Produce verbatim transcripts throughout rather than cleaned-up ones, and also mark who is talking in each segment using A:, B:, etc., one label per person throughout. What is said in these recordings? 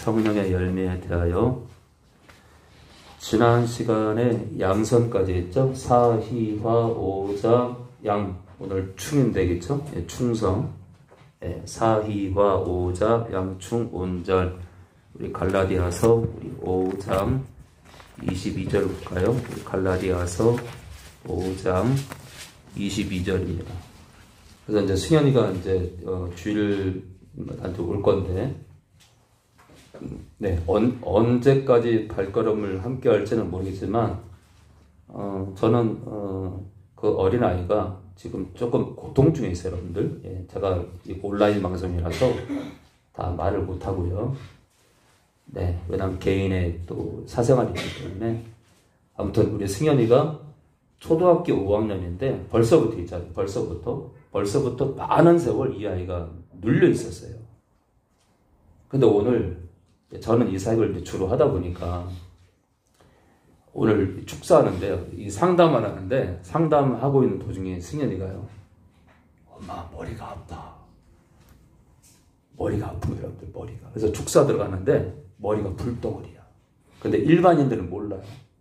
A: 성령의 열매에 대하여 지난 시간에 양선까지 했죠. 사희화 오자 양, 오늘 충인 되겠죠. 예, 충성. 예, 사희화 오자 양충 온절. 우리 갈라디아서 우리 오 장 이십이 절 볼까요? 우리 갈라디아서 오 장 이십이 절입니다. 그래서 이제 승현이가 이제 어, 주일한테 올 건데, 네, 언, 언제까지 발걸음을 함께 할지는 모르겠지만, 어, 저는, 어, 그 어린아이가 지금 조금 고통 중에 있어요, 여러분들. 예, 제가 온라인 방송이라서 다 말을 못하고요. 네, 왜냐면 개인의 또 사생활이 있기 때문에. 아무튼 우리 승현이가 초등학교 오 학년인데 벌써부터 있잖아요. 벌써부터. 벌써부터 많은 세월 이 아이가 눌려 있었어요. 근데 오늘 저는 이 사역을 주로 하다 보니까 오늘 축사하는데요. 이 상담을 하는데 상담하고 있는 도중에 승현이가요. 엄마 머리가 아파. 머리가 아프고 여러분들 머리가. 그래서 축사 들어가는데 머리가 불덩어리야. 근데 일반인들은 몰라요.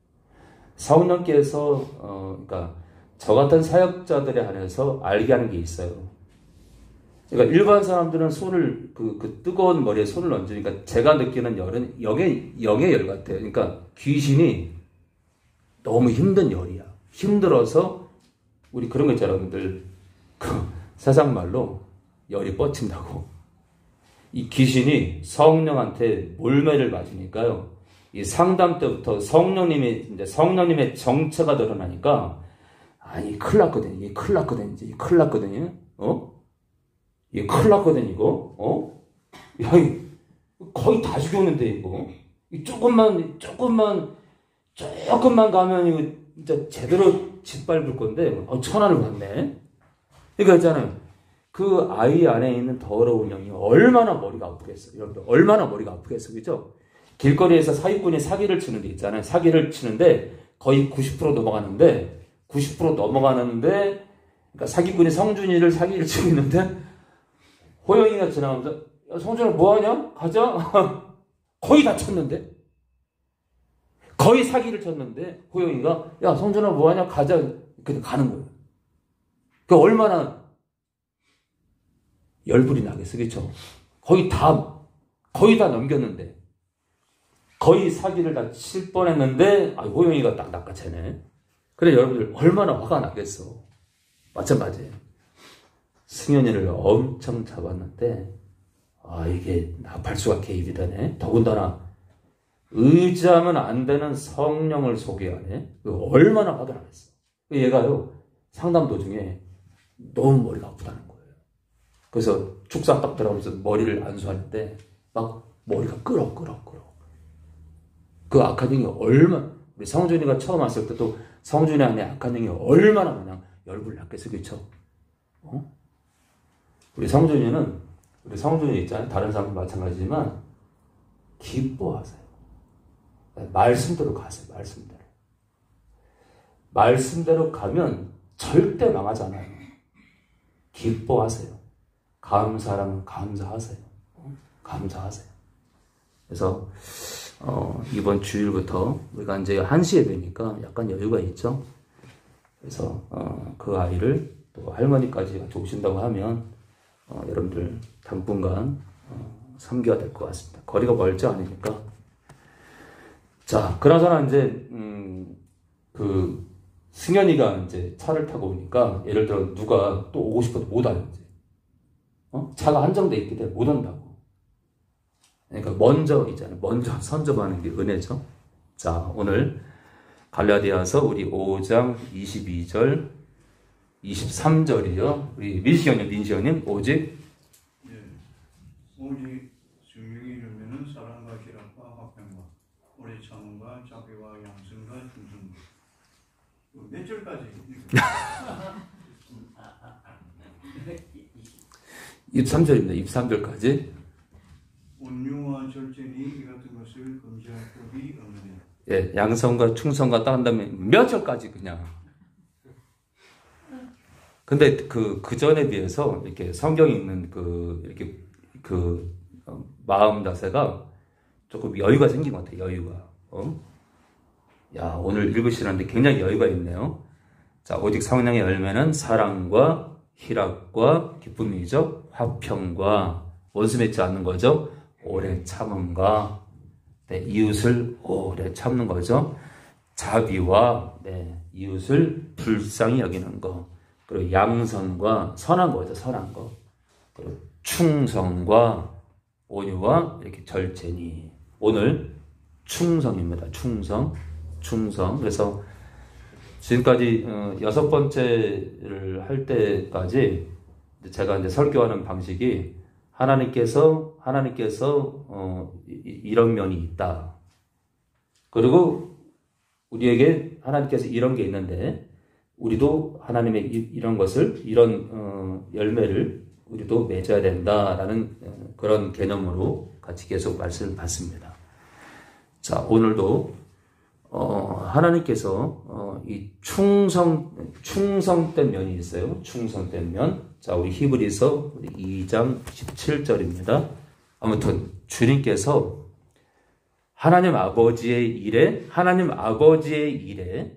A: 성령께서 어 그러니까 저 같은 사역자들에 한해서 알게 하는 게 있어요. 그러니까 일반 사람들은 손을 그, 그 뜨거운 머리에 손을 얹으니까 제가 느끼는 열은 영의 영의 열 같아요. 그러니까 귀신이 너무 힘든 열이야. 힘들어서 우리 그런 거 있잖아요, 여러분들. 그 세상 말로 열이 뻗친다고. 이 귀신이 성령한테 몰매를 맞으니까요. 이 상담 때부터 성령님의 이제 성령님의 정체가 드러나니까 아니 큰일 났거든. 이게 큰일 났거든. 이제 큰일 났거든요. 어? 이게 큰일 났거든 이거. 어? 야, 거의 다 죽였는데 이거. 조금만 조금만 조금만 가면 이거 진짜 제대로 짓밟을 건데 어, 천하를 봤네. 그러니까 있잖아요. 그 아이 안에 있는 더러운 영이 얼마나 머리가 아프겠어요. 여러분들 얼마나 머리가 아프겠어요. 그죠? 길거리에서 사기꾼이 사기를 치는 데 있잖아요. 사기를 치는데 거의 구십 퍼센트 넘어가는데 구십 퍼센트 넘어가는데 그러니까 사기꾼이 성준이를 사기를 치고 있는데 호영이가 지나가면서 야, 성준아 뭐하냐? 가자. 거의 다 쳤는데 거의 사기를 쳤는데 호영이가 야 성준아 뭐하냐? 가자. 그냥 가는 거예요. 그 얼마나 열불이 나겠어. 그렇죠? 거의 다 거의 다 넘겼는데 거의 사기를 다 칠 뻔했는데 아, 호영이가 딱 낚아채네. 그래 여러분들 얼마나 화가 나겠어. 마찬가지예요. 승현이를 엄청 잡았는데 아 이게 나팔수가 개입이 되네. 더군다나 의지하면 안 되는 성령을 소개하네. 얼마나 화가 나겠어. 얘가요 상담 도중에 너무 머리가 아프다는 거예요. 그래서 축사 딱 들어가면서 머리를 안수하는데 막 머리가 끄럭 끄럭 끄럭. 그 악한 영이 얼마, 우리 성준이가 처음 왔을 때도 성준이 안에 악한 영이 얼마나 그냥 열불 났겠어, 그쵸? 어? 우리 성준이는, 우리 성준이 있잖아요. 다른 사람도 마찬가지지만, 기뻐하세요. 말씀대로 가세요, 말씀대로. 말씀대로 가면 절대 망하지 않아요. 기뻐하세요. 감사하면 감사하세요. 감사하세요. 그래서, 어, 이번 주일부터 우리가 이제 한 시 예배니까 약간 여유가 있죠. 그래서, 어, 그 아이를 또 할머니까지 같이 오신다고 하면, 어, 여러분들 당분간, 어, 섬겨야 될 것 같습니다. 거리가 멀지 않으니까. 자, 그나저나 이제, 음, 그, 승현이가 이제 차를 타고 오니까, 예를 들어 누가 또 오고 싶어도 못 와요, 이제. 어? 차가 한정돼 있기 때문에 못 온다고. 그러니까 먼저 있잖아요. 먼저 선점하는 게 은혜죠. 자, 오늘 갈라디아서 우리 오 장 이십이 절, 이십삼 절이요. 우리 민시형님, 민시형님, 오직
B: 예, 오직 승리를 이루면은 사랑과 기락과 화평과 오래 참음과 자비와 양선과 충성과 몇 절까지?
A: 이십삼 절입니다. 이십삼 절까지.
B: 온유와 절제니 이 같은 것을 금지할 법이 없느냐.
A: 예, 양성과 충성과 딱 한 다음에 몇 절까지 그냥. 근데 그, 그 전에 비해서 이렇게 성경에 있는 그, 이렇게 그, 어, 마음 자세가 조금 여유가 생긴 것 같아요. 여유가. 어? 야, 오늘 읽으시는데 굉장히 여유가 있네요. 자, 오직 성령의 열매는 사랑과 희락과 기쁨이죠. 화평과 원수 맺지 않는 거죠. 오래 참음과 네, 이웃을 오래 참는 거죠. 자비와 네, 이웃을 불쌍히 여기는 거. 그리고 양선과 선한 거죠. 선한 거. 그리고 충성과 온유와 이렇게 절제니. 오늘 충성입니다. 충성. 충성. 그래서 지금까지 어, 여섯 번째를 할 때까지 제가 이제 설교하는 방식이 하나님께서 하나님께서 어, 이, 이런 면이 있다. 그리고 우리에게 하나님께서 이런 게 있는데 우리도 하나님의 이, 이런 것을 이런 어, 열매를 우리도 맺어야 된다라는 어, 그런 개념으로 같이 계속 말씀을 받습니다. 자, 오늘도 어, 하나님께서 어, 이 충성 충성된 면이 있어요. 충성된 면. 자, 우리 히브리서 이 장 십칠 절입니다. 아무튼 주님께서 하나님 아버지의 일에 하나님 아버지의 일에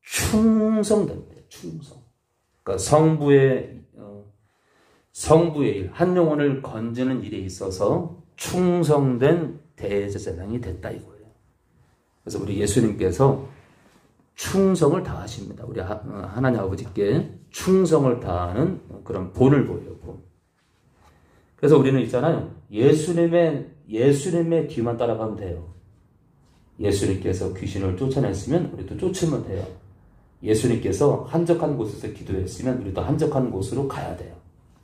A: 충성된대요. 충성. 그러니까 성부의 어, 성부의 일, 한 영혼을 건지는 일에 있어서 충성된 대제사장이 됐다 이거예요. 그래서 우리 예수님께서 충성을 다하십니다. 우리 하나님 아버지께 충성을 다하는 그런 본을 보여요. 본. 그래서 우리는 있잖아요. 예수님의 예수님의 뒤만 따라가면 돼요. 예수님께서 귀신을 쫓아냈으면 우리도 쫓으면 돼요. 예수님께서 한적한 곳에서 기도했으면 우리도 한적한 곳으로 가야 돼요.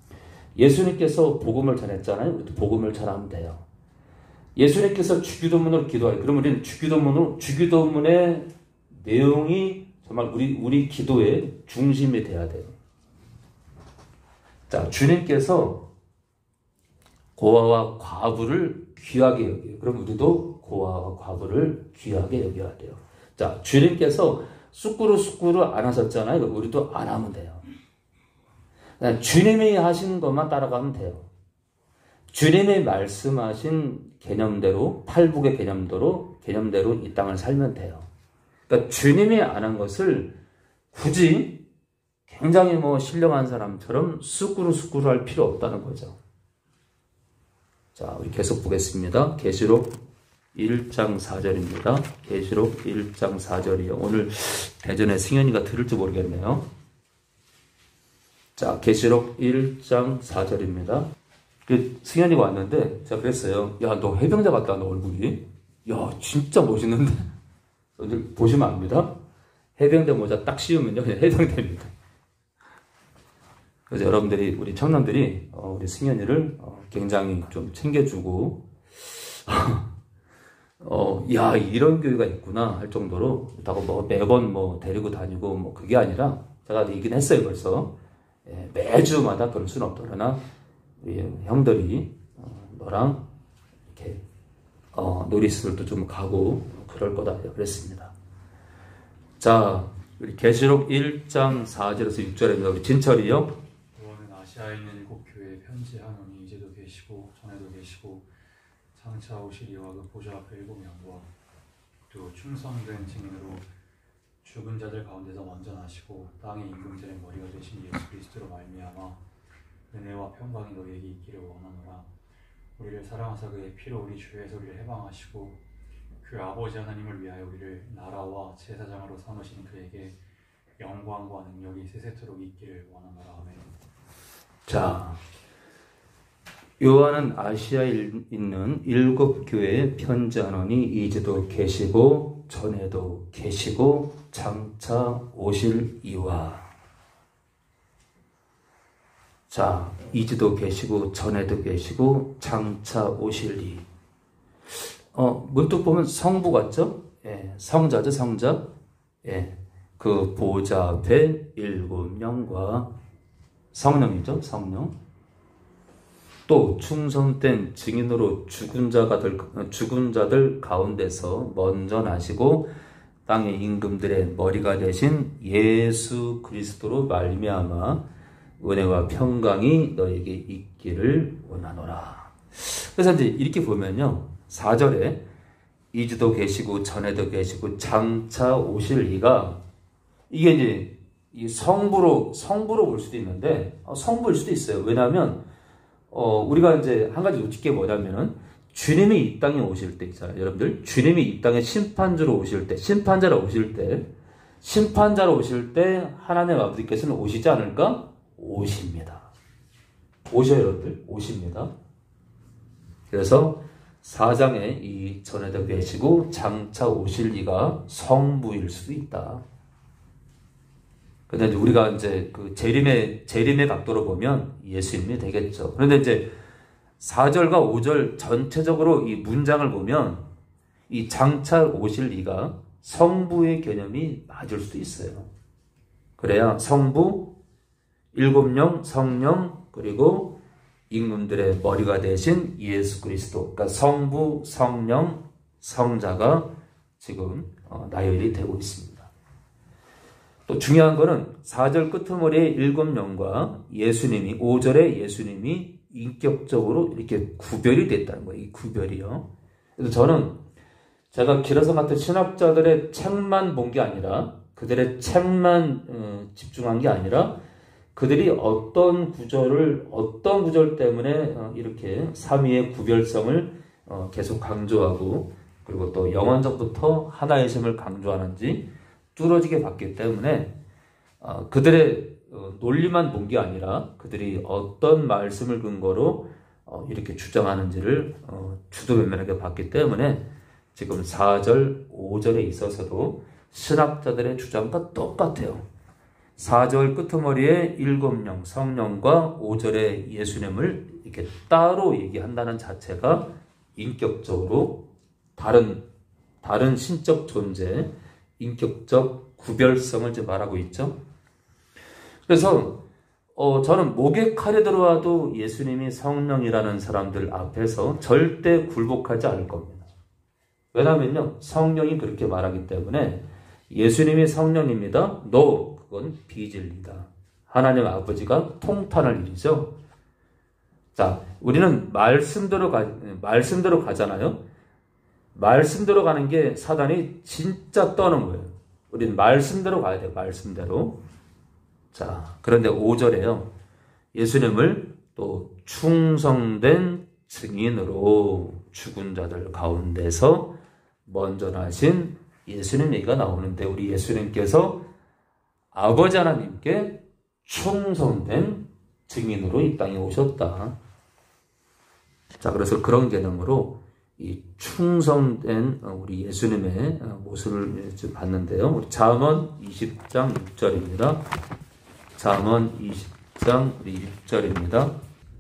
A: 예수님께서 복음을 전했잖아요. 우리도 복음을 전하면 돼요. 예수님께서 주기도문으로 기도하요. 그럼 우리는 주기도문으로 주기도문의 내용이 정말 우리 우리 기도의 중심이 돼야 돼요. 자, 주님께서 고아와 과부를 귀하게 여겨요. 그럼 우리도 고아와 과부를 귀하게 여겨야 돼요. 자, 주님께서 쑥구루 쑥구루 안 하셨잖아요. 우리도 안 하면 돼요. 주님이 하신 것만 따라가면 돼요. 주님이 말씀하신 개념대로, 팔복의 개념대로, 개념대로 이 땅을 살면 돼요. 그러니까 주님이 안 한 것을 굳이 굉장히 뭐 신령한 사람처럼 쑥구루 쑥구루 할 필요 없다는 거죠. 자, 우리 계속 보겠습니다. 계시록 일 장 사 절입니다. 계시록 일 장 사 절이요. 오늘 대전에 승현이가 들을지 모르겠네요. 자, 계시록 일 장 사 절입니다. 그 승현이가 왔는데 제가 그랬어요. 야, 너 해병대 같다, 너 얼굴이. 야, 진짜 멋있는데. 보시면 압니다. 해병대 모자 딱 씌우면요, 그냥 해병대입니다. 그래서 여러분들이, 우리 청년들이 어, 우리 승현이를 어, 굉장히 좀 챙겨주고 어, 야, 이런 교회가 있구나 할 정도로 그렇다고 뭐 매번 뭐 데리고 다니고 뭐 그게 아니라 제가 얘기는 했어요 벌써. 예, 매주마다 그럴 수는 없더라나 우리 형들이 어, 너랑 이렇게 어, 노리스들도 좀 가고 그럴 거다 그랬습니다. 자, 우리 계시록 일 장 사 절에서 육 절입니다. 우리 진철이요.
C: 너는 아시아에 있는 일곱 교회에 편지하노니 이제도 계시고 전에도 계시고 장차 오실 이와 그 보좌 앞에 일곱 명과 또 충성된 증인으로 죽은 자들 가운데서 완전하시고 땅의 임금들의 머리가 되신 예수 그리스도로 말미암아 은혜와 평강이 너희에게 있기를 원하노라. 우리를 사랑하사 그의 피로 우리 주에서 우리를 해방하시고 그 아버지 하나님을 위하여 우리를 나라와 제사장으로 삼으신 그에게 영광과 능력이 세세토록 있기를 원하노라. 아멘.
A: 자, 요한은 아시아에 있는 일곱 교회에 편지하노니 이제도 계시고 전에도 계시고 장차 오실 이와. 자, 이제도 계시고 전에도 계시고 장차 오실 이. 어, 문득 보면 성부 같죠? 예, 성자죠, 성자. 예, 그 보좌 앞에 일곱 명과 성령이죠, 성령. 또 충성된 증인으로 죽은 자들, 죽은 자들 가운데서 먼저 나시고 땅의 임금들의 머리가 되신 예수 그리스도로 말미암아 은혜와 평강이 너에게 있기를 원하노라. 그래서 이제 이렇게 보면요, 사 절에 이제도 계시고 전에도 계시고 장차 오실 이가, 이게 이제 이 성부로 성부로 볼 수도 있는데 어, 성부일 수도 있어요. 왜냐하면 어, 우리가 이제 한 가지 놓칠 게 뭐냐면은 주님이 이 땅에 오실 때 있잖아요. 여러분들, 주님이 이 땅에 심판주로 오실 때, 심판자로 오실 때, 심판자로 오실 때 하나님 아버지께서는 오시지 않을까? 오십니다. 오셔요, 여러분들. 오십니다. 그래서 사 장에 이 전에도 계시고 장차 오실 이가 성부일 수도 있다. 근데 이제 우리가 이제 그 재림의, 재림의 각도로 보면 예수님이 되겠죠. 그런데 이제 사 절과 오 절 전체적으로 이 문장을 보면 이 장차 오실 이가 성부의 개념이 맞을 수도 있어요. 그래야 성부, 일곱 영, 성령, 그리고 임금들의 머리가 되신 예수 그리스도, 그러니까 성부, 성령, 성자가 지금 나열이 되고 있습니다. 또 중요한 거는 사 절 끄트머리에 일곱 영과 예수님이, 오 절에 예수님이 인격적으로 이렇게 구별이 됐다는 거예요. 이 구별이요. 그래서 저는 제가 기라성 같은 신학자들의 책만 본 게 아니라, 그들의 책만 어, 집중한 게 아니라 그들이 어떤 구절을, 어떤 구절 때문에 어, 이렇게 삼위의 구별성을 어, 계속 강조하고, 그리고 또 영원적부터 하나의 심을 강조하는지 뚫어지게 봤기 때문에 어, 그들의 어, 논리만 본 게 아니라 그들이 어떤 말씀을 근거로 어, 이렇게 주장하는지를 어, 주도면밀하게 봤기 때문에 지금 사 절, 오 절에 있어서도 신학자들의 주장과 똑같아요. 사 절 끄트머리에 일곱 영, 성령과 오 절에 예수님을 이렇게 따로 얘기한다는 자체가 인격적으로 다른, 다른 신적 존재, 인격적 구별성을 이제 말하고 있죠. 그래서 어, 저는 목에 칼이 들어와도 예수님이 성령이라는 사람들 앞에서 절대 굴복하지 않을 겁니다. 왜냐하면요, 성령이 그렇게 말하기 때문에 예수님이 성령입니다. 너 그건 비진리다. 하나님 아버지가 통탄할 일이죠. 자, 우리는 말씀대로 가, 말씀대로 가잖아요. 말씀대로 가는 게 사단이 진짜 떠는 거예요. 우리는 말씀대로 가야 돼요. 말씀대로. 자, 그런데 오 절에요. 예수님을 또 충성된 증인으로 죽은 자들 가운데서 먼저 나신 예수님 얘기가 나오는데, 우리 예수님께서 아버지 하나님께 충성된 증인으로 이 땅에 오셨다. 자, 그래서 그런 개념으로 이 충성된 우리 예수님의 모습을 봤는데요. 우리 잠언 이십 장 육 절입니다. 잠언 이십 장 우리 육 절입니다.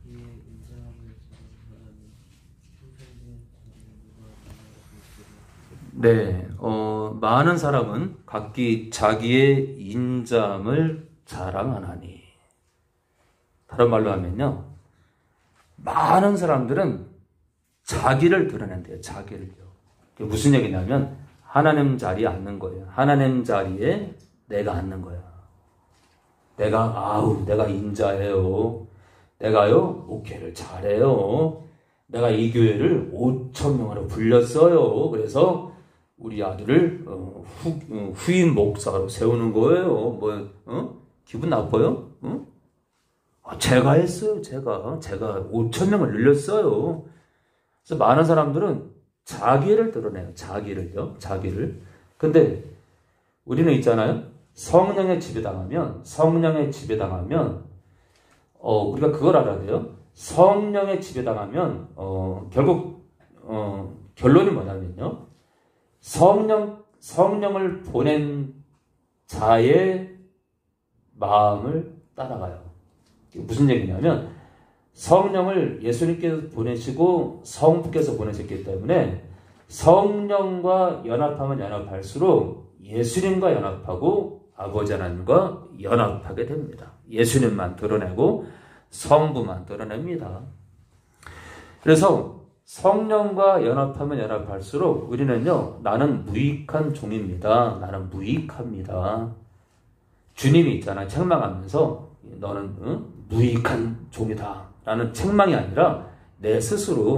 A: 네, 어, 많은 사람은 각기 자기의 인자함을 자랑하나니. 다른 말로 하면요, 많은 사람들은 자기를 드러낸대요. 자기를요. 그게 무슨 얘기냐면 하나님 자리에 앉는 거예요. 하나님 자리에 내가 앉는 거야. 내가 아우 내가 인자해요. 내가요 목회를 잘해요. 내가 이 교회를 오천 명으로 불렸어요. 그래서 우리 아들을 어, 후, 어, 후임 목사로 세우는 거예요. 뭐 어? 기분 나빠요? 어? 아, 제가 했어요. 제가 제가 오천 명을 늘렸어요. 그래서 많은 사람들은 자기를 드러내요. 자기를요. 자기를. 근데 우리는 있잖아요. 성령의 지배당하면 성령의 지배당하면 어, 우리가 그걸 알아야 돼요. 성령의 지배당하면 어, 결국 어, 결론이 뭐냐면요. 성령, 성령을 보낸 자의 마음을 따라가요. 무슨 얘기냐면 성령을 예수님께서 보내시고 성부께서 보내셨기 때문에 성령과 연합하면 연합할수록 예수님과 연합하고 아버지 하나님과 연합하게 됩니다. 예수님만 드러내고 성부만 드러냅니다. 그래서 성령과 연합하면 연합할수록 우리는요, 나는 무익한 종입니다. 나는 무익합니다. 주님이 있잖아요. 책망하면서 너는 응? 무익한 종이다 라는 책망이 아니라 내 스스로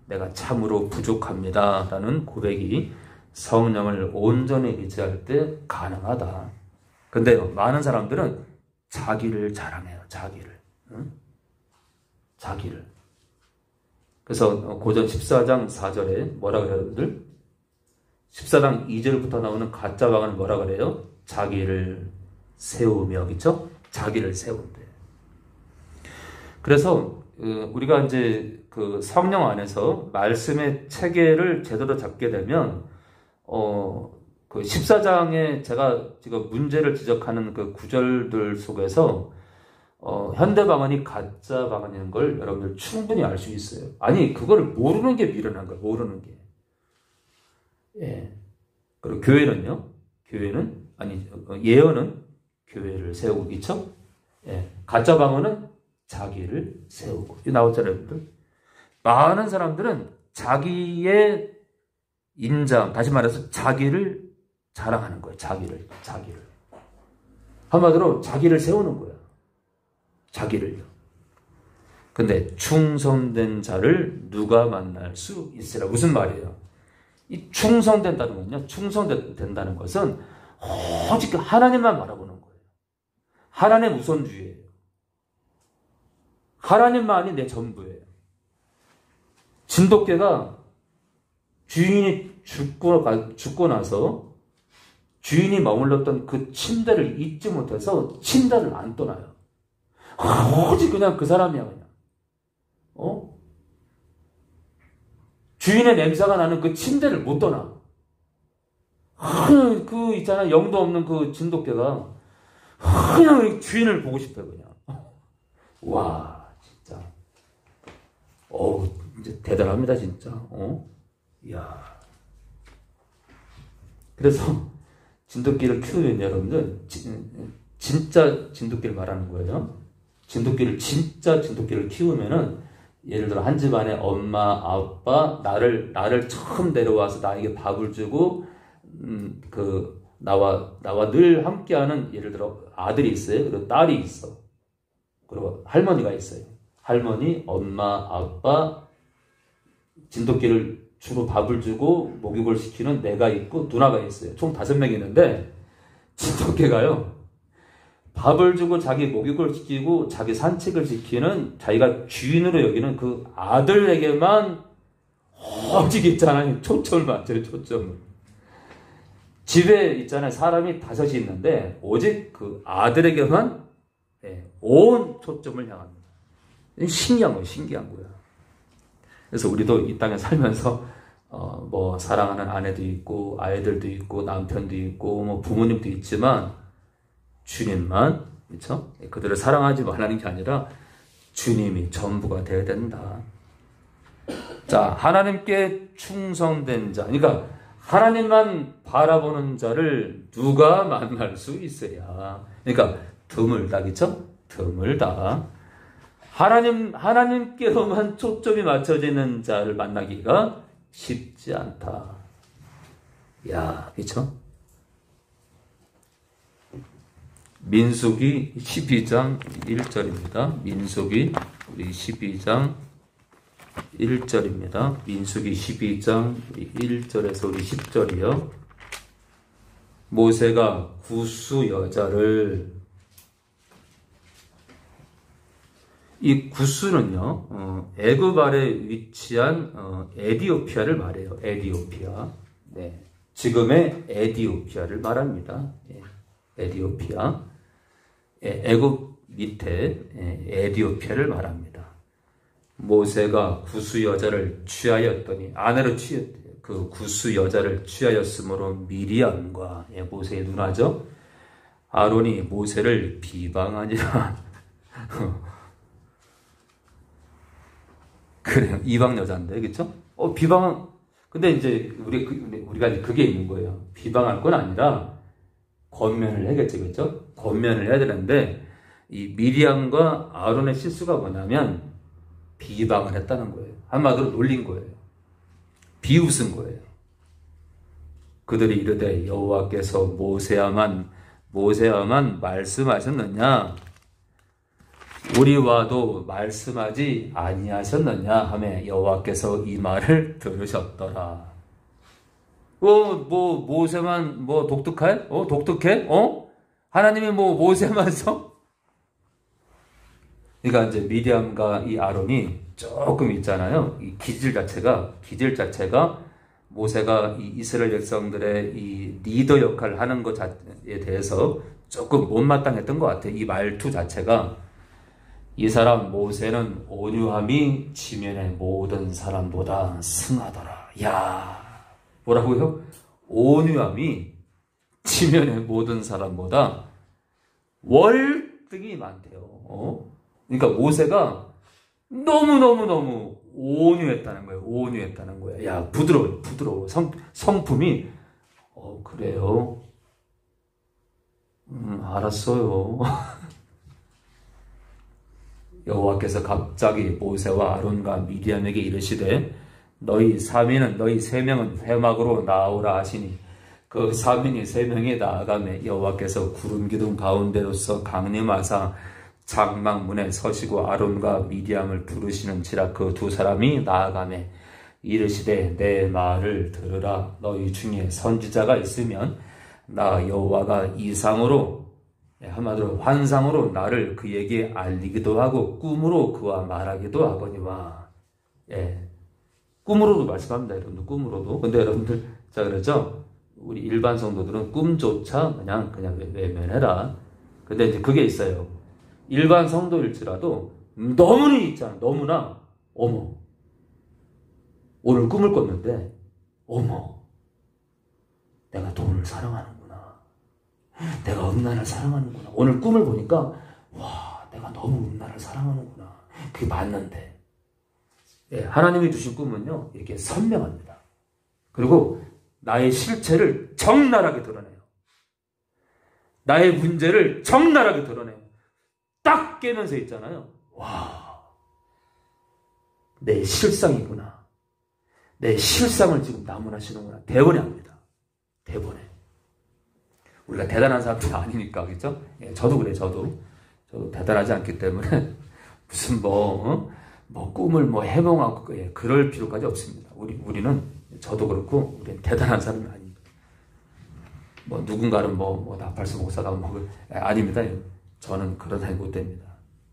A: 내가 참으로 부족합니다 라는 고백이 성령을 온전히 의지할 때 가능하다. 근데 많은 사람들은 자기를 자랑해요. 자기를. 응? 자기를. 그래서 고전 십사 장 사 절에 뭐라 그래요, 여러분들? 십사 장 이 절부터 나오는 가짜 방언은 뭐라 그래요? 자기를 세우며, 그쵸? 자기를 세운대. 그래서 우리가 이제 그 성령 안에서 말씀의 체계를 제대로 잡게 되면 어, 그 십사 장에 제가 지금 문제를 지적하는 그 구절들 속에서 어, 현대 방언이 가짜 방언인 걸 여러분들 충분히 알 수 있어요. 아니, 그거를 모르는 게 미련한 거예요. 모르는 게. 예. 그리고 교회는요. 교회는 아니 예언은 교회를 세우고 있죠. 예. 가짜 방언은 자기를 세우고. 이 나왔잖아요, 여러분들. 많은 사람들은 자기의 인장, 다시 말해서 자기를 자랑하는 거예요. 자기를, 자기를. 한마디로 자기를 세우는 거야. 자기를요. 근데 충성된 자를 누가 만날 수 있으라. 무슨 말이에요? 이 충성된다는 건요. 충성된다는 것은 오직 하나님만 바라보는 거예요. 하나님 우선주의예요. 하나님만이 내 전부예요. 진돗개가 주인이 죽고, 죽고 나서 주인이 머물렀던 그 침대를 잊지 못해서 침대를 안 떠나요. 오직 그냥 그 사람이야, 그냥. 어? 주인의 냄새가 나는 그 침대를 못 떠나. 그, 그 있잖아, 영도 없는 그 진돗개가 그냥 주인을 보고 싶어요, 그냥. 와, 진짜. 어우, 이제 대단합니다, 진짜. 어? 이야. 그래서 진돗개를 키우면 여러분들, 진, 진짜 진돗개를 말하는 거예요. 진돗개를, 진짜 진돗개를 키우면은, 예를 들어 한 집안에 엄마, 아빠, 나를, 나를 처음 데려와서 나에게 밥을 주고, 음, 그, 나와, 나와 늘 함께하는, 예를 들어 아들이 있어요. 그리고 딸이 있어. 그리고 할머니가 있어요. 할머니, 엄마, 아빠, 진돗개를 주로 밥을 주고 목욕을 시키는 내가 있고 누나가 있어요. 총 다섯 명이 있는데, 진돗개가요, 밥을 주고 자기 목욕을 시키고 자기 산책을 시키는 자기가 주인으로 여기는 그 아들에게만 오직 있잖아요. 초점을 맞춰요. 초점을. 집에 있잖아요. 사람이 다섯이 있는데 오직 그 아들에게만 온 초점을 향합니다. 신기한 거예요. 신기한 거야. 그래서 우리도 이 땅에 살면서 어, 뭐 사랑하는 아내도 있고 아이들도 있고 남편도 있고 뭐 부모님도 있지만 주님만, 그렇죠? 그들을 사랑하지 말라는 게 아니라 주님이 전부가 되어야 된다. 자, 하나님께 충성된 자, 그러니까 하나님만 바라보는 자를 누가 만날 수 있으랴. 그러니까 드물다, 그렇죠? 드물다. 하나님, 하나님께로만 초점이 맞춰지는 자를 만나기가 쉽지 않다. 야, 그렇죠? 민수기 십이 장 일 절입니다. 민수기 우리 십이 장 일 절입니다. 민수기 십이 장 일 절에서 우리 십 절이요. 모세가 구스 여자를, 이 구스는요, 어, 애굽 아래 위치한 어, 에디오피아를 말해요. 에디오피아. 네. 지금의 에디오피아를 말합니다. 예. 에디오피아. 예, 애굽 밑에 예, 에디오피아를 말합니다. 모세가 구스 여자를 취하였더니, 아내로 취했대요. 그 구스 여자를 취하였으므로 미리암과, 예, 모세의 누나죠. 아론이 모세를 비방하니라. 그래요. 이방 여자인데, 그쵸? 어, 비방, 근데 이제, 우리, 우리가 이제 그게 있는 거예요. 비방할 건 아니라, 권면을 해야겠죠, 그쵸? 권면을 해야 되는데, 이 미리암과 아론의 실수가 뭐냐면, 비방을 했다는 거예요. 한마디로 놀린 거예요. 비웃은 거예요. 그들이 이르되 여호와께서 모세야만, 모세야만 말씀하셨느냐? 우리와도 말씀하지 아니하셨느냐 하며 여호와께서 이 말을 들으셨더라. 어, 뭐 모세만 뭐 독특해? 어, 독특해? 어? 하나님이 뭐 모세만 써? 그러니까 이제 미디암과 이 아론이 조금 있잖아요. 이 기질 자체가 기질 자체가 모세가 이 이스라엘 백성들의 이 리더 역할을 하는 것에 대해서 조금 못마땅했던 것 같아요. 이 말투 자체가 이 사람 모세는 온유함이 지면의 모든 사람보다 승하더라. 야, 뭐라고요? 온유함이 지면의 모든 사람보다 월등히 많대요. 어? 그러니까 모세가 너무너무너무 온유했다는 거예요. 온유했다는 거예요. 야, 부드러워, 부드러워. 성, 성품이, 어, 그래요? 음, 알았어요. 여호와께서 갑자기 모세와 아론과 미디안에게 이르시되 너희 사민은 너희 세 명은 회막으로 나오라 하시니 그 사민이 세 명이 나아가매 여호와께서 구름 기둥 가운데로서 강림하사 장막문에 서시고 아론과 미디암을 부르시는지라 그 두 사람이 나아가매 이르시되 내 말을 들으라. 너희 중에 선지자가 있으면 나 여호와가 이상으로 한마디로 환상으로 나를 그에게 알리기도 하고 꿈으로 그와 말하기도 하거니와. 예, 꿈으로도 말씀합니다. 여러분들 꿈으로도. 근데 여러분들 자 그러죠. 우리 일반 성도들은 꿈조차 그냥 그냥 외면해라. 근데 이제 그게 있어요. 일반 성도일지라도 너무나 있잖아. 너무나 어머 오늘 꿈을 꿨는데 어머 내가 돈을 사랑하는구나. 내가 음란을 사랑하는구나. 오늘 꿈을 보니까 와 내가 너무 음란을 사랑하는구나. 그게 맞는데 예, 하나님이 주신 꿈은요 이렇게 선명합니다. 그리고 나의 실체를 적나라하게 드러내요. 나의 문제를 적나라하게 드러내요. 딱 깨면서 있잖아요. 와, 내 실상이구나. 내 실상을 지금 나무라시는구나. 대번에 합니다. 대번에. 우리가 대단한 사람들이 아니니까, 그죠? 예, 저도 그래, 저도. 저도 대단하지 않기 때문에 무슨 뭐, 어? 뭐 꿈을 뭐 해몽하고, 예, 그럴 필요까지 없습니다. 우리, 우리는, 저도 그렇고, 우리는 대단한 사람이 아닙니다. 뭐 누군가는 뭐, 뭐 나팔수 목사다, 뭐, 예, 아닙니다. 저는 그런 사람이 못 됩니다.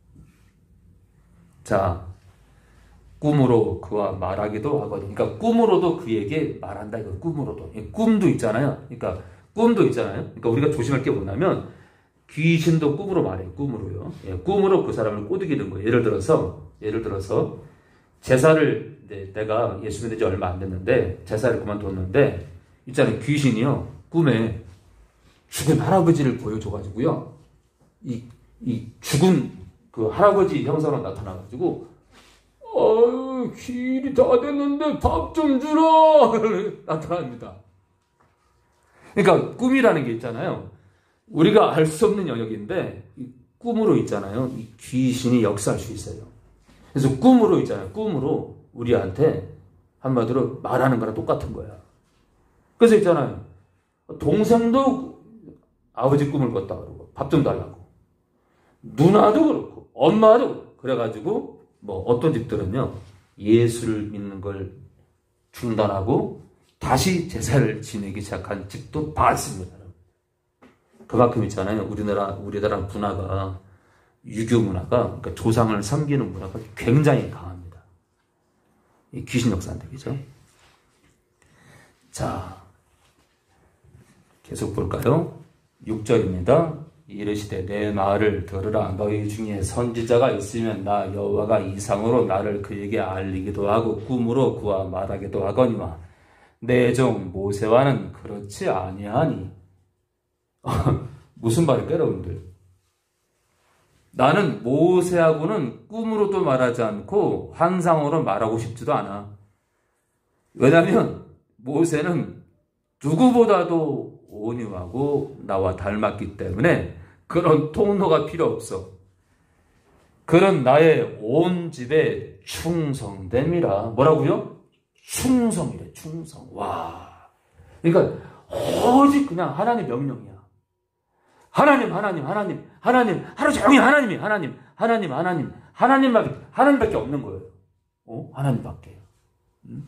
A: 자, 꿈으로 그와 말하기도 하거든요. 그러니까 꿈으로도 그에게 말한다. 이거 꿈으로도. 꿈도 있잖아요. 그러니까 꿈도 있잖아요. 그러니까 우리가 조심할 게 뭐냐면 귀신도 꿈으로 말해요. 꿈으로요. 예, 꿈으로 그 사람을 꼬드기는 거예요. 예를 들어서 예를 들어서 제사를 네, 내가 예수 믿은 지 얼마 안 됐는데 제사를 그만뒀는데 있잖아요. 귀신이요. 꿈에 죽은 할아버지를 보여줘가지고요. 이, 이 죽은 그 할아버지 형상으로 나타나가지고 어휴 길이 다 됐는데 밥 좀 주라 나타납니다. 그러니까 꿈이라는 게 있잖아요. 우리가 알 수 없는 영역인데 이 꿈으로 있잖아요. 이 귀신이 역사할 수 있어요. 그래서 꿈으로 있잖아요. 꿈으로 우리한테 한마디로 말하는 거랑 똑같은 거야. 그래서 있잖아요. 동생도 아버지 꿈을 꿨다 그러고 밥 좀 달라고. 누나도 그렇고 엄마도 그렇고. 그래가지고 뭐 어떤 집들은요. 예수를 믿는 걸 중단하고 다시 제사를 지내기 시작한 집도 많습니다. 그만큼 있잖아요. 우리나라, 우리나라 문화가, 유교 문화가, 그러니까 조상을 섬기는 문화가 굉장히 강합니다. 이 귀신 역사인데, 그죠? 자, 계속 볼까요? 육 절입니다. 이르시되 내 말을 들으라. 너희 중에 선지자가 있으면 나 여호와가 이상으로 나를 그에게 알리기도 하고 꿈으로 그와 말하기도 하거니와 내 종 모세와는 그렇지 아니하니. 무슨 말일까요, 여러분들? 나는 모세하고는 꿈으로도 말하지 않고 환상으로 말하고 싶지도 않아. 왜냐하면 모세는 누구보다도 온유하고 나와 닮았기 때문에 그런 통로가 필요 없어. 그런 나의 온 집에 충성됨이라. 뭐라고요? 충성이래, 충성. 와. 그러니까 오직 그냥 하나님의 명령이야. 하나님, 하나님, 하나님, 하나님, 하루 종일 하나님이, 하나님, 하나님, 하나님, 하나님밖에, 하나님밖에 없는 거예요. 어? 하나님밖에. 음?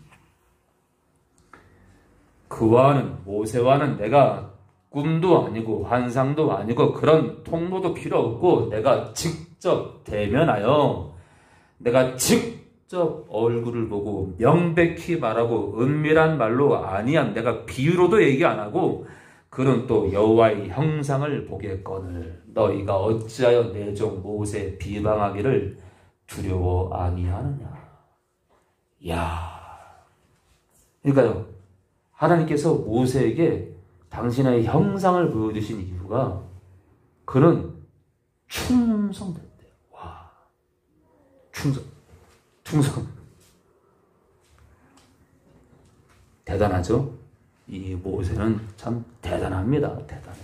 A: 그와는, 모세와는 내가 꿈도 아니고 환상도 아니고 그런 통로도 필요 없고 내가 직접 대면하여 내가 직접 얼굴을 보고 명백히 말하고 은밀한 말로 아니한 내가 비유로도 얘기 안 하고 그는 또 여호와의 형상을 보겠거늘 너희가 어찌하여 내 종 모세 비방하기를 두려워 아니하느냐. 야, 그러니까요, 하나님께서 모세에게 당신의 형상을 보여주신 이유가 그는 충성됐대요. 와, 충성, 충성. 대단하죠? 이 모세는 참 대단합니다. 대단해.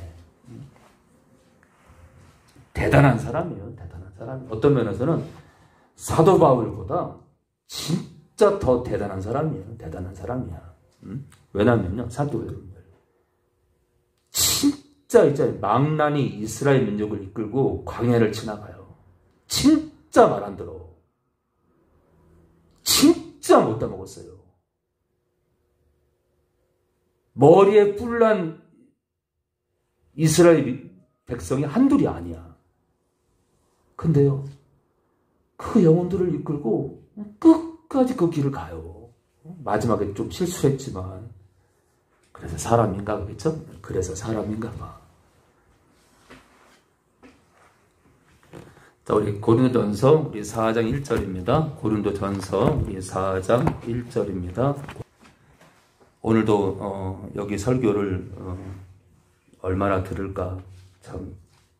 A: 대단한 사람이에요. 대단한 사람. 어떤 면에서는 사도 바울보다 진짜 더 대단한 사람이에요. 대단한 사람이야. 음? 왜냐면요, 사도 여러분들, 진짜 이제 망나니 이스라엘 민족을 이끌고 광야를 지나가요. 진짜 말 안 들어. 진짜 못 따먹었어요. 머리에 뿔난 이스라엘 백성이 한둘이 아니야. 근데요, 그 영혼들을 이끌고 끝까지 그 길을 가요. 마지막에 좀 실수했지만 그래서 사람인가 그랬죠? 그래서 사람인가 봐. 자, 우리 고린도전서 우리 사 장 일 절입니다. 고린도전서 우리 사 장 일 절입니다. 오늘도 어, 여기 설교를 어, 얼마나 들을까 참.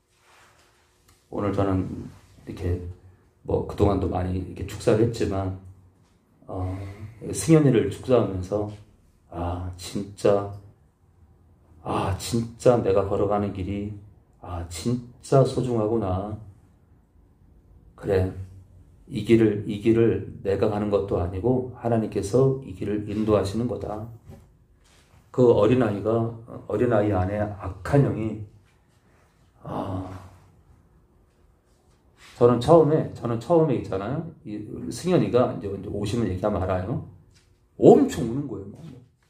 A: 오늘 저는 이렇게 뭐 그동안도 많이 이렇게 축사를 했지만 어, 승현이를 축사하면서 아 진짜 아 진짜 내가 걸어가는 길이 아 진짜 소중하구나. 그래, 이 길을 이 길을 내가 가는 것도 아니고 하나님께서 이 길을 인도하시는 거다. 그 어린아이가 어린아이 안에 악한 영이 아 저는 처음에 저는 처음에 있잖아요. 이 승현이가 이제 오시면 얘기하면 알아요. 엄청 우는 거예요. 막.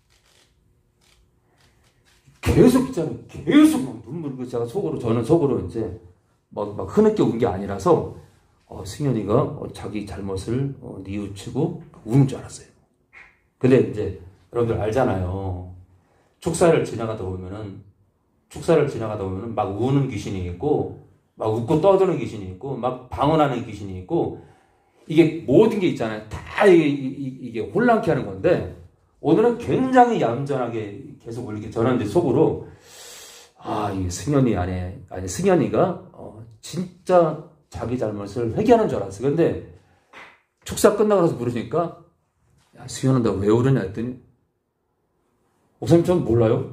A: 계속 있잖아요. 계속 막 눈물 그 제가 속으로 저는 속으로 이제 막, 막 흐느껴 운 게 아니라서 어, 승현이가 어, 자기 잘못을 어, 뉘우치고 우는 줄 알았어요. 근데 이제 여러분들 알잖아요. 축사를 지나가다 보면은 축사를 지나가다 보면은 막 우는 귀신이 있고 막 웃고 떠드는 귀신이 있고 막 방언하는 귀신이 있고 이게 모든 게 있잖아요. 다 이게, 이게 혼란케 하는 건데 오늘은 굉장히 얌전하게 계속 울리게 저는 이제 속으로 아, 이 승현이 안에 아니 승현이가 어, 진짜 자기 잘못을 회개하는 줄 알았어요. 근데 축사 끝나고 나서 부르니까 야, 승현아 너 왜 울으냐 했더니 목사님 전 몰라요.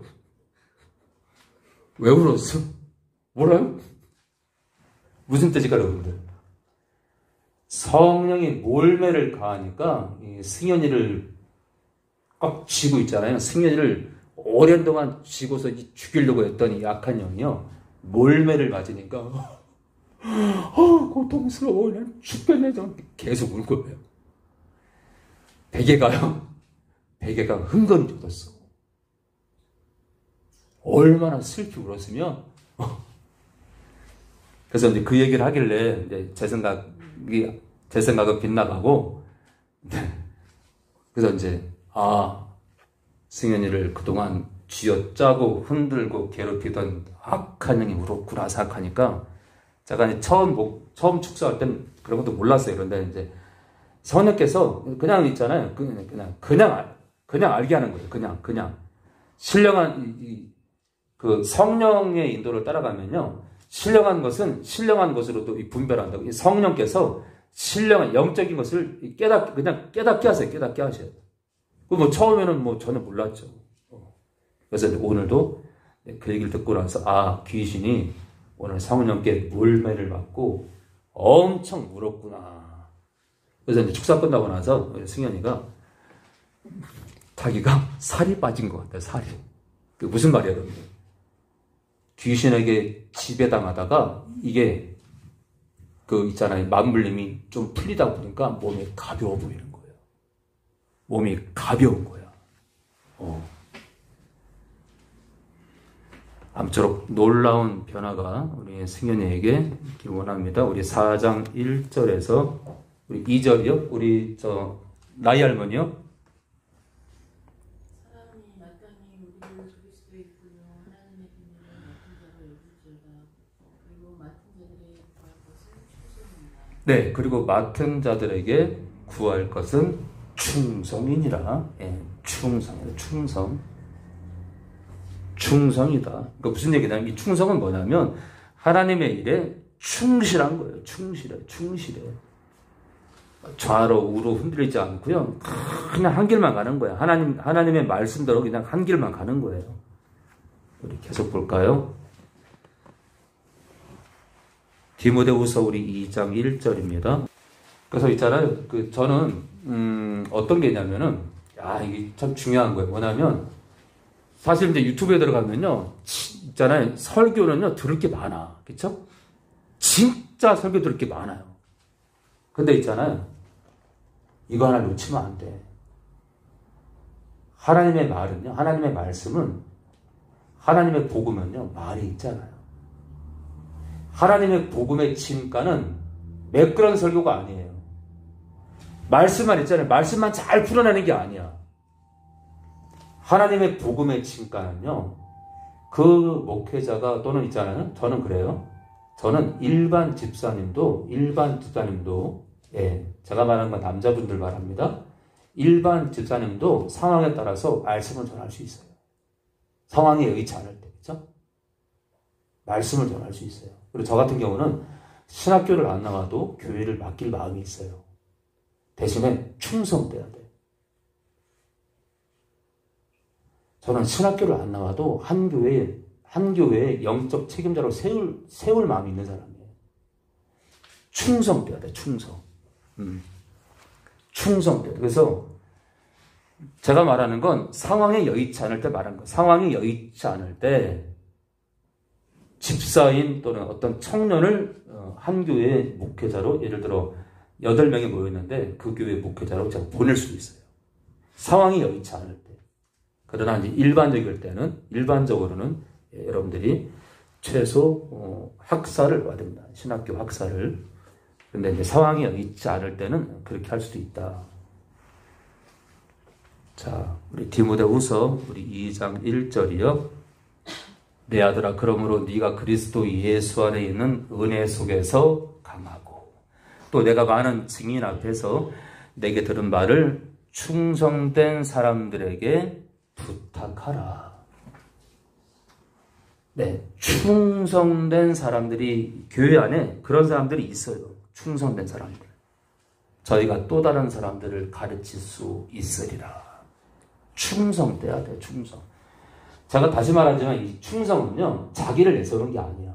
A: 왜 울었어? 몰라요? 무슨 뜻일까 여러분들? 성령이 몰매를 가하니까 이 승현이를 꽉 쥐고 있잖아요. 승현이를 오랜 동안 쥐고서 죽이려고 했던 이 약한 영이요. 몰매를 맞으니까 어, 고통스러워. 난 죽겠네. 계속 울 거예요. 베개가요. 베개가 흥건히 젖었어. 얼마나 슬피 울었으면 그래서 이제 그 얘기를 하길래 이제 제 생각이 제 생각은 빗나가고 그래서 이제 아 승현이를 그동안 쥐어짜고 흔들고 괴롭히던 악한 영이 울었구나 생각하니까 제가 이제 처음 뭐, 처음 축사할 땐 그런 것도 몰랐어요. 그런데 이제 성령께서 그냥 있잖아요. 그냥 그냥 그냥 그냥 알게 하는 거예요. 그냥 그냥 신령한 이, 이, 그 성령의 인도를 따라가면요. 신령한 것은 신령한 것으로 또 분별한다고. 성령께서 신령한 영적인 것을 깨닫 그냥 깨닫게 하세요. 깨닫게 하셔요. 그 뭐 처음에는 뭐 전혀 몰랐죠. 그래서 오늘도 그 얘기를 듣고 나서 아 귀신이 오늘 성령께 물매를 받고 엄청 울었구나. 그래서 이제 축사 끝나고 나서 승현이가 자기가 살이 빠진 것 같아요. 살이. 그 무슨 말이야, 여러분들? 귀신에게 지배당하다가 이게 그 있잖아요. 맞물림이 좀 풀리다 보니까 몸이 가벼워 보이는 거예요. 몸이 가벼운 거야. 어. 아무쪼록 놀라운 변화가 우리 승현이에게 있길 원합니다. 우리 사 장 일 절에서 우리 이 절이요. 우리 저 나이 할머니요.
D: 사람이 마땅히 우리를 죽일 수도 있군요. 하나님의 비밀을 맡은 자가 여길지어다. 그리고 맡은 자들에게 구할 것은 충성이니라.
A: 네, 그리고 맡은 자들에게 구할 것은 충성이니라. 예, 충성이다. 충성. 충성이다. 그러니까 무슨 얘기냐면 이 충성은 뭐냐면 하나님의 일에 충실한 거예요. 충실해. 충실해. 좌로 우로 흔들리지 않고요. 그냥 한 길만 가는 거야. 하나님, 하나님의 말씀대로 그냥 한 길만 가는 거예요. 우리 계속 볼까요? 디모데후서 우리 이 장 일 절입니다. 그래서 있잖아요. 그 저는 음, 어떤 게 있냐면은 야, 이게 참 중요한 거예요. 뭐냐면 사실 이제 유튜브에 들어가면요, 있잖아요. 설교는요, 들을 게 많아. 그쵸? 진짜 설교 들을 게 많아요. 근데 있잖아요. 이거 하나 놓치면 안 돼. 하나님의 말은요, 하나님의 말씀은, 하나님의 복음은요, 말이 있잖아요. 하나님의 복음의 진가는 매끄러운 설교가 아니에요. 말씀만 있잖아요. 말씀만 잘 풀어내는 게 아니야. 하나님의 복음의 진가는요, 그 목회자가 또는 있잖아요. 저는 그래요. 저는 일반 집사님도, 일반 집사님도, 예, 제가 말하는 건 남자분들 말합니다. 일반 집사님도 상황에 따라서 말씀을 전할 수 있어요. 상황이 여의치 않을 때, 그죠? 말씀을 전할 수 있어요. 그리고 저 같은 경우는 신학교를 안 나와도 교회를 맡길 마음이 있어요. 대신에 충성돼야 돼. 저는 신학교를 안 나와도 한 교회에, 한 교회의 영적 책임자로 세울, 세울 마음이 있는 사람이에요. 충성돼야 돼, 충성. 음. 충성돼야 돼. 그래서 제가 말하는 건 상황에 여의치 않을 때 말하는 거예요. 상황이 여의치 않을 때 집사인 또는 어떤 청년을 한 교회의 목회자로 예를 들어 여덟 명이 모였는데 그 교회 목회자로 제가 보낼 수도 있어요. 상황이 여의치 않을 때. 그러나 이제 일반적일 때는, 일반적으로는 예, 여러분들이 최소 어, 학사를 받습니다. 신학교 학사를. 근데 이제 상황이 여의치 않을 때는 그렇게 할 수도 있다. 자, 우리 디모데후서 우리 이 장 일 절이요. 내 아들아, 그러므로 네가 그리스도 예수 안에 있는 은혜 속에서 강하고 또 내가 많은 증인 앞에서 내게 들은 말을 충성된 사람들에게 부탁하라. 네, 충성된 사람들이 교회 안에 그런 사람들이 있어요. 충성된 사람들. 저희가 또 다른 사람들을 가르칠 수 있으리라. 충성돼야 돼, 충성. 제가 다시 말하지만 이 충성은요, 자기를 내세우는 게 아니야.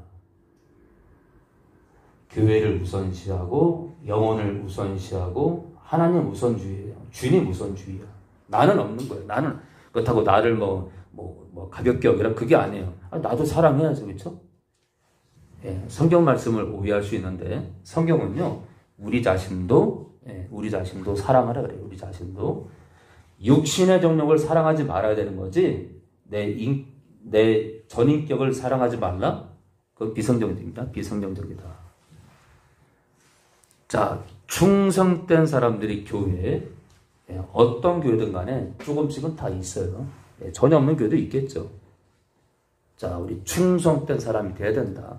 A: 교회를 우선시하고 영혼을 우선시하고 하나님 우선주의예요. 주님 우선주의야. 나는 없는 거예요. 나는 그렇다고 나를 뭐, 뭐, 뭐 가볍게 여기라 그게 아니에요. 아, 나도 사랑해야죠, 그렇죠? 예, 성경 말씀을 오해할 수 있는데 성경은요, 우리 자신도 예, 우리 자신도 사랑하라 그래요. 우리 자신도 육신의 정욕을 사랑하지 말아야 되는 거지. 내, 인, 내 전인격을 사랑하지 말라? 그건 비성경적입니다. 비성경적이다. 자, 충성된 사람들이 교회에 어떤 교회든 간에 조금씩은 다 있어요. 전혀 없는 교회도 있겠죠. 자, 우리 충성된 사람이 돼야 된다.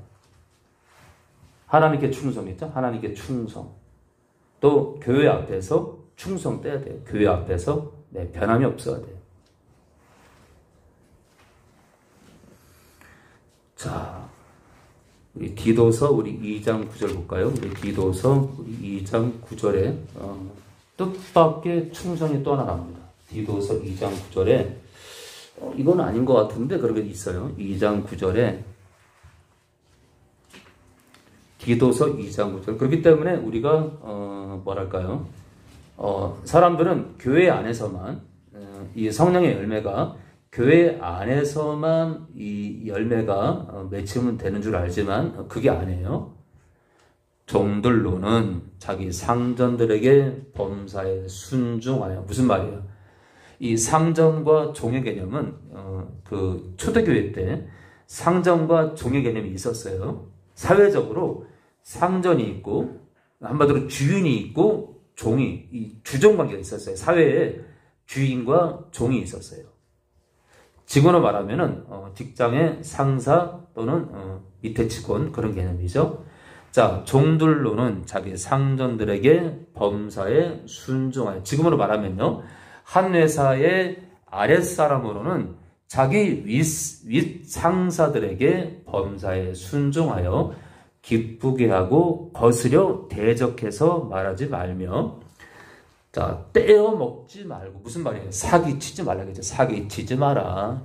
A: 하나님께 충성했죠? 하나님께 충성. 또 교회 앞에서 충성돼야 돼요. 교회 앞에서 네, 변함이 없어야 돼요. 자, 우리 디도서 우리 이 장 구 절 볼까요? 우리 디도서 우리 이 장 구 절에 어, 뜻밖의 충성이 또 하나 나옵니다. 디도서 이 장 구 절에 어, 이건 아닌 것 같은데 그런 게 있어요. 이 장 구 절에 디도서 이 장 구 절. 그렇기 때문에 우리가 어, 뭐랄까요? 어, 사람들은 교회 안에서만 어, 이 성령의 열매가 교회 안에서만 이 열매가 맺히면 되는 줄 알지만 그게 아니에요. 종들로는 자기 상전들에게 범사에 순종하여. 무슨 말이에요? 이 상전과 종의 개념은 어, 그 초대교회 때 상전과 종의 개념이 있었어요. 사회적으로 상전이 있고 한마디로 주인이 있고 종이, 이 주종 관계가 있었어요. 사회에 주인과 종이 있었어요. 직원으로 말하면은 어, 직장의 상사 또는 어, 밑에 직원, 그런 개념이죠. 자, 종들로는 자기 상전들에게 범사에 순종하여. 지금으로 말하면요, 한 회사의 아랫사람으로는 자기 윗, 윗 상사들에게 범사에 순종하여 기쁘게 하고 거스려 대적해서 말하지 말며. 자, 떼어 먹지 말고. 무슨 말이에요? 사기 치지 말라겠죠. 사기 치지 마라.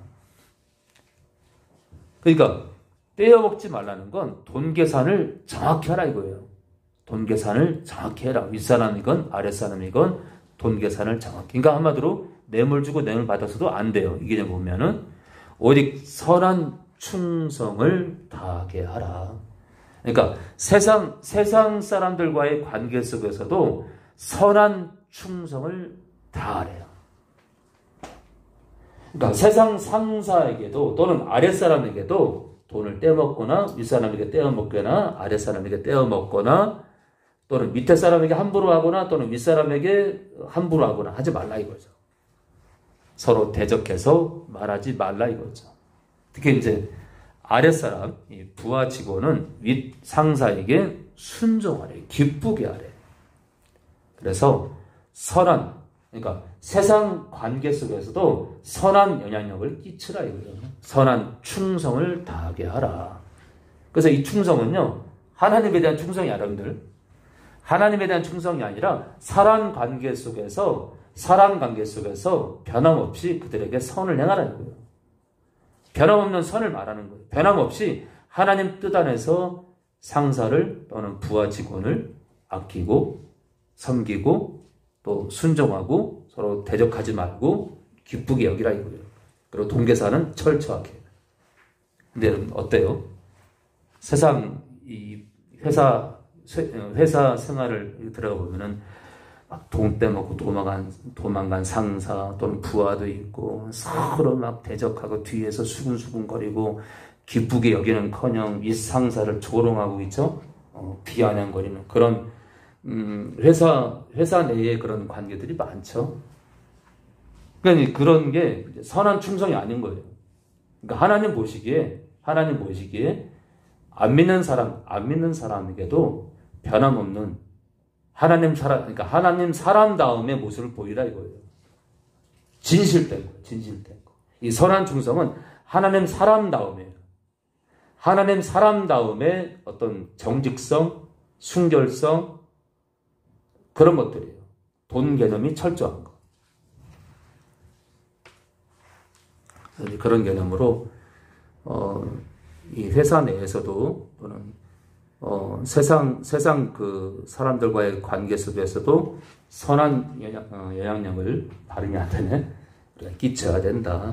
A: 그러니까 떼어 먹지 말라는 건 돈 계산을 정확히 하라 이거예요. 돈 계산을 정확히 해라. 윗사람이건 아랫사람이건 돈 계산을 정확히. 그러니까 한마디로 뇌물 주고 뇌물 받아서도 안 돼요. 이 개념 보면은 오직 선한 충성을 다하게 하라. 그러니까 세상 세상 사람들과의 관계 속에서도 선한 충성을 다하래요. 그러니까 세상 상사에게도 또는 아랫사람에게도 돈을 떼먹거나 윗사람에게 떼어먹거나 아랫사람에게 떼어먹거나 또는 밑에 사람에게 함부로 하거나 또는 윗사람에게 함부로 하거나 하지 말라 이거죠. 서로 대적해서 말하지 말라 이거죠. 특히 이제 아랫사람, 부하 직원은 윗 상사에게 순종하래, 기쁘게 하래. 그래서 선한, 그러니까 세상 관계 속에서도 선한 영향력을 끼치라 이거예요. 선한 충성을 다하게 하라. 그래서 이 충성은요, 하나님에 대한 충성이 여러분들, 하나님에 대한 충성이 아니라 사람 관계 속에서 사람 관계 속에서 변함없이 그들에게 선을 행하라 이거예요. 변함없는 선을 말하는 거예요. 변함없이 하나님 뜻 안에서 상사를 또는 부하 직원을 아끼고 섬기고 또 순종하고 서로 대적하지 말고 기쁘게 여기라 이거예요. 그리고 돈 계산은 철저하게. 근데 여러분 어때요? 세상 이 회사 회사 생활을 들어가 보면은 막 돈 떼먹고 도망간 도망간 상사 또는 부하도 있고 서로 막 대적하고 뒤에서 수근수근거리고 기쁘게 여기는커녕 윗 상사를 조롱하고 있죠. 어, 비아냥거리는 그런 음, 회사 회사 내에 그런 관계들이 많죠. 그러니까 그런 게 선한 충성이 아닌 거예요. 그러니까 하나님 보시기에 하나님 보시기에 안 믿는 사람 안 믿는 사람에게도 변함없는 하나님 사람, 그러니까 하나님 사람다움의 모습을 보이라 이거예요. 진실된 거, 진실된 거. 이 선한 충성은 하나님 사람다움이에요. 하나님 사람다움의 어떤 정직성, 순결성, 그런 것들이에요. 돈 개념이 철저한 거. 그런 개념으로, 어, 이 회사 내에서도 또는 어, 세상, 세상 그 사람들과의 관계 속에서도 선한 영향, 어, 영향력을 발휘하는 우리가 끼쳐야 된다.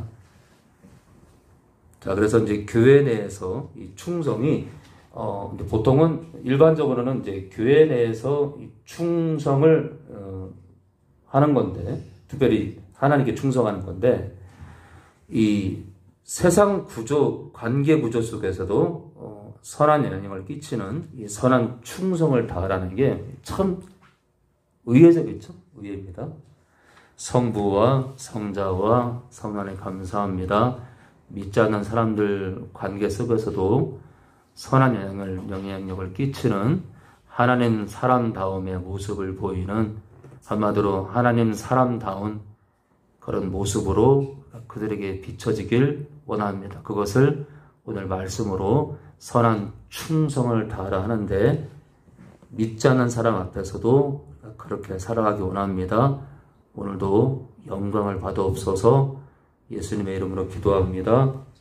A: 자, 그래서 이제 교회 내에서 이 충성이, 어, 보통은 일반적으로는 이제 교회 내에서 이 충성을, 어, 하는 건데, 특별히 하나님께 충성하는 건데, 이 세상 구조, 관계 구조 속에서도, 어, 선한 영향력을 끼치는 이 선한 충성을 다하라는 게 참 의외적이죠. 의외입니다. 성부와 성자와 성령에 감사합니다. 믿지 않는 사람들 관계 속에서도 선한 영향을, 영향력을 끼치는 하나님 사람다움의 모습을 보이는 한마디로 하나님 사람다운 그런 모습으로 그들에게 비춰지길 원합니다. 그것을 오늘 말씀으로 선한 충성을 다하라 하는데 믿지 않는 사람 앞에서도 그렇게 살아가기 원합니다. 오늘도 영광을 받아옵소서. 예수님의 이름으로 기도합니다.